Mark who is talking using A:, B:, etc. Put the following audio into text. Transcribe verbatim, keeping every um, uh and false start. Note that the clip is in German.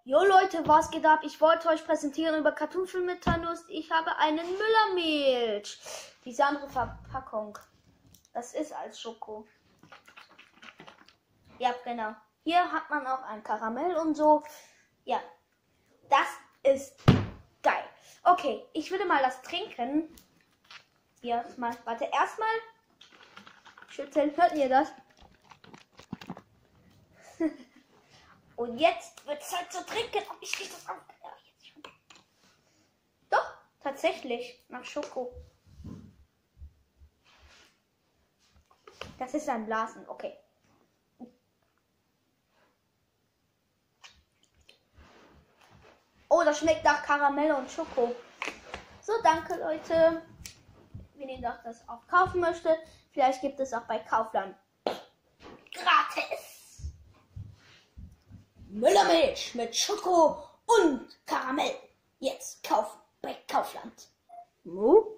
A: Jo Leute, was geht ab? Ich wollte euch präsentieren über Kartoffeln mit Nuss. Ich habe einen Müllermilch. Diese andere Verpackung. Das ist als Schoko. Ja, genau. Hier hat man auch ein Karamell und so. Ja, das ist geil. Okay, ich würde mal das trinken. Hier, mal, warte, erstmal schütteln. Hört ihr das? Und jetzt wird es Zeit zu trinken. Oh, ich krieg das auf. Ja, jetzt schon. Doch, tatsächlich. Nach Schoko. Das ist ein Blasen. Okay. Oh, das schmeckt nach Karamell und Schoko. So, danke Leute. Wenn ihr noch das auch kaufen möchtet, vielleicht gibt es auch bei Kaufland. Gratis. Müllermilch mit Schoko und Karamell. Jetzt kaufen bei Kaufland. Mu?